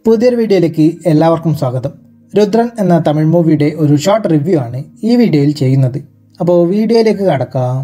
പുതിയൊരു വീഡിയോയിലേക്ക് എല്ലാവർക്കും സ്വാഗതം. രുദ്രൻ എന്ന തമിഴ് മൂവിയുടെ ഒരു ഷോർട്ട് റിവ്യൂ ആണ് ഈ വീഡിയോയിൽ ചെയ്യുന്നത്. അപ്പോൾ വീഡിയോയിലേക്ക് കടക്കാം.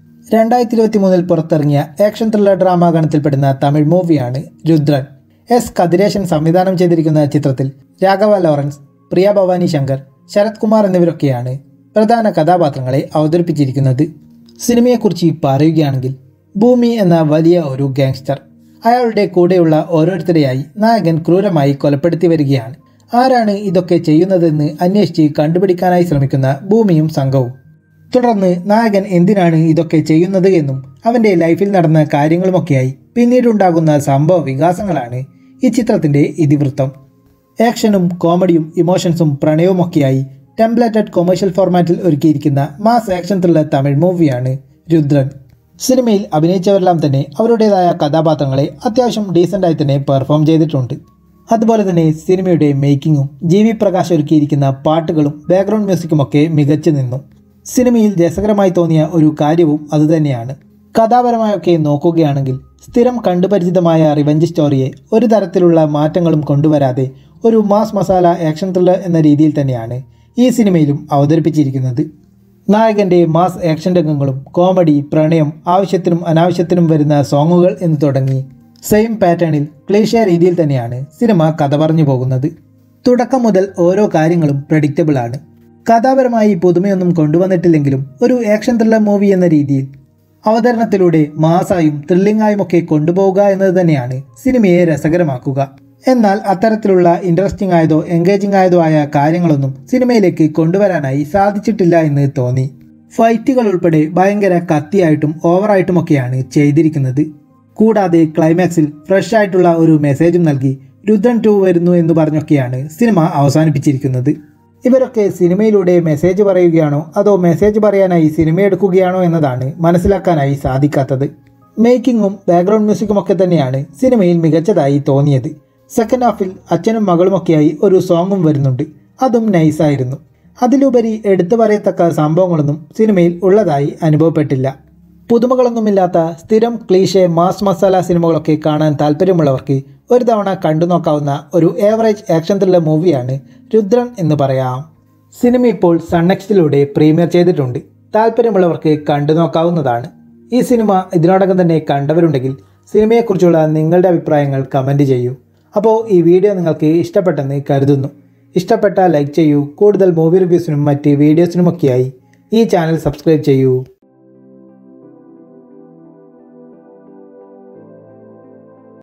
2023 പുറത്തിറങ്ങിയ ആക്ഷൻ ത്രില്ലർ ഡ്രാമ ഗണത്തിൽപ്പെടുന്ന തമിഴ് മൂവിയാണ് രുദ്രൻ. എസ് കതിരേശൻ സംവിധാനം ചെയ്തിരിക്കുന്ന ചിത്രത്തിൽ രാഘവ ലോറൻസ്, പ്രിയ ഭവാനി ശങ്കർ, ശരത് കുമാർ എന്നിവരൊക്കെയാണ് പ്രധാന കഥാപാത്രങ്ങളെ അവതരിപ്പിച്ചിരിക്കുന്നത്. സിനിമയെക്കുറിച്ച് പറയുകയാണെങ്കിൽ ഭൂമി എന്ന വലിയ ഒരു ഗാങ്സ്റ്റർ അയാളുടെ കൂടെയുള്ള ഓരോരുത്തരെയായി നായകൻ ക്രൂരമായി കൊലപ്പെടുത്തി വരികയാണ്. ആരാണ് ഇതൊക്കെ ചെയ്യുന്നതെന്ന് അന്വേഷിച്ച് കണ്ടുപിടിക്കാനായി ശ്രമിക്കുന്ന ഭൂമിയും സംഘവും. തുടർന്ന് നായകൻ എന്തിനാണ് ഇതൊക്കെ ചെയ്യുന്നത് എന്നും അവൻ്റെ ലൈഫിൽ നടന്ന കാര്യങ്ങളുമൊക്കെയായി പിന്നീടുണ്ടാകുന്ന സംഭവ വികാസങ്ങളാണ് ഈ ചിത്രത്തിൻ്റെ ഇതിവൃത്തം. ആക്ഷനും കോമഡിയും ഇമോഷൻസും പ്രണയവുമൊക്കെയായി ടെംപ്ലേറ്റഡ് കൊമേഴ്ഷ്യൽ ഫോർമാറ്റിൽ ഒരുക്കിയിരിക്കുന്ന മാസ് ആക്ഷൻ ത്രില്ലർ തമിഴ് മൂവിയാണ് രുദ്രൻ. സിനിമയിൽ അഭിനയിച്ചവരെല്ലാം തന്നെ അവരുടേതായ കഥാപാത്രങ്ങളെ അത്യാവശ്യം ഡീസൻ്റായി തന്നെ പെർഫോം ചെയ്തിട്ടുണ്ട്. അതുപോലെ തന്നെ സിനിമയുടെ മേക്കിങ്ങും ജി.വി. പ്രകാശ് ഒരുക്കിയിരിക്കുന്ന പാട്ടുകളും ബാക്ക്ഗ്രൗണ്ട് മ്യൂസിക്കുമൊക്കെ മികച്ചു നിന്നു. സിനിമയിൽ രസകരമായി തോന്നിയ ഒരു കാര്യവും അതുതന്നെയാണ്. കഥാപരമായൊക്കെ നോക്കുകയാണെങ്കിൽ സ്ഥിരം കണ്ടുപരിചിതമായ റിവെഞ്ച് സ്റ്റോറിയെ ഒരു തരത്തിലുള്ള മാറ്റങ്ങളും കൊണ്ടുവരാതെ ഒരു മാസ് മസാല ആക്ഷൻ ത്രില്ലർ എന്ന രീതിയിൽ തന്നെയാണ് ഈ സിനിമയിലും അവതരിപ്പിച്ചിരിക്കുന്നത്. നായകൻ്റെ മാസ് ആക്ഷൻ രംഗങ്ങളും കോമഡി, പ്രണയം, ആവശ്യത്തിനും അനാവശ്യത്തിനും വരുന്ന സോങ്ങുകൾ എന്ന് തുടങ്ങി സെയിം പാറ്റേണിൽ ക്ലീഷേ രീതിയിൽ തന്നെയാണ് സിനിമ കഥ പറഞ്ഞു പോകുന്നത്. തുടക്കം മുതൽ ഓരോ കാര്യങ്ങളും പ്രഡിക്റ്റബിൾ ആണ്. കഥാപരമായി പുതുമയൊന്നും കൊണ്ടുവന്നിട്ടില്ലെങ്കിലും ഒരു ആക്ഷൻ ത്രില്ലർ മൂവി എന്ന രീതിയിൽ അവതരണത്തിലൂടെ മാസായും ത്രില്ലിംഗായുമൊക്കെ കൊണ്ടുപോവുക എന്നത് തന്നെയാണ് സിനിമയെ രസകരമാക്കുക. എന്നാൽ അത്തരത്തിലുള്ള ഇൻട്രസ്റ്റിംഗ് ആയതോ എൻഗേജിംഗ് ആയതോ ആയ കാര്യങ്ങളൊന്നും സിനിമയിലേക്ക് കൊണ്ടുവരാനായി സാധിച്ചിട്ടില്ല എന്ന് തോന്നി. ഫൈറ്റുകൾ ഉൾപ്പെടെ ഭയങ്കര കത്തിയായിട്ടും ഓവറായിട്ടുമൊക്കെയാണ് ചെയ്തിരിക്കുന്നത്. കൂടാതെ ക്ലൈമാക്സിൽ ഫ്രഷ് ആയിട്ടുള്ള ഒരു മെസ്സേജും നൽകി രുദ്രൻ 2 വരുന്നു എന്ന് പറഞ്ഞൊക്കെയാണ് സിനിമ അവസാനിപ്പിച്ചിരിക്കുന്നത്. ഇവരൊക്കെ സിനിമയിലൂടെ മെസ്സേജ് പറയുകയാണോ അതോ മെസ്സേജ് പറയാനായി സിനിമ എടുക്കുകയാണോ എന്നതാണ് മനസ്സിലാക്കാനായി സാധിക്കാത്തത്. മേക്കിങ്ങും ബാക്ക്ഗ്രൗണ്ട് മ്യൂസിക്കുമൊക്കെ തന്നെയാണ് സിനിമയിൽ മികച്ചതായി തോന്നിയത്. സെക്കൻഡ് ഹാഫിൽ അച്ഛനും മകളുമൊക്കെയായി ഒരു സോങ്ങും വരുന്നുണ്ട്. അതും നൈസായിരുന്നു. അതിലുപരി എടുത്തു പറയത്തക്ക സംഭവങ്ങളൊന്നും സിനിമയിൽ ഉള്ളതായി അനുഭവപ്പെട്ടില്ല. പുതുമകളൊന്നുമില്ലാത്ത സ്ഥിരം ക്ലീഷേ മാസ് മസാല സിനിമകളൊക്കെ കാണാൻ താല്പര്യമുള്ളവർക്ക് ഒരു തവണ കണ്ടു നോക്കാവുന്ന ഒരു ഏവറേജ് ആക്ഷൻ ത്രില്ലർ മൂവിയാണ് രുദ്രൻ എന്ന് പറയാം. സിനിമ ഇപ്പോൾ സൺനെക്സ്റ്റിലൂടെ പ്രീമിയർ ചെയ്തിട്ടുണ്ട്. താല്പര്യമുള്ളവർക്ക് കണ്ടു നോക്കാവുന്നതാണ്. ഈ സിനിമ ഇതിനോടകം തന്നെ കണ്ടവരുണ്ടെങ്കിൽ സിനിമയെക്കുറിച്ചുള്ള നിങ്ങളുടെ അഭിപ്രായങ്ങൾ കമൻറ്റ് ചെയ്യൂ. അപ്പോൾ ഈ വീഡിയോ നിങ്ങൾക്ക് ഇഷ്ടപ്പെട്ടെന്ന് കരുതുന്നു. ഇഷ്ടപ്പെട്ടാൽ ലൈക്ക് ചെയ്യൂ. കൂടുതൽ മൂവി റിവ്യൂസിനും മറ്റ് വീഡിയോസിനുമൊക്കെയായി ഈ ചാനൽ സബ്സ്ക്രൈബ് ചെയ്യൂ.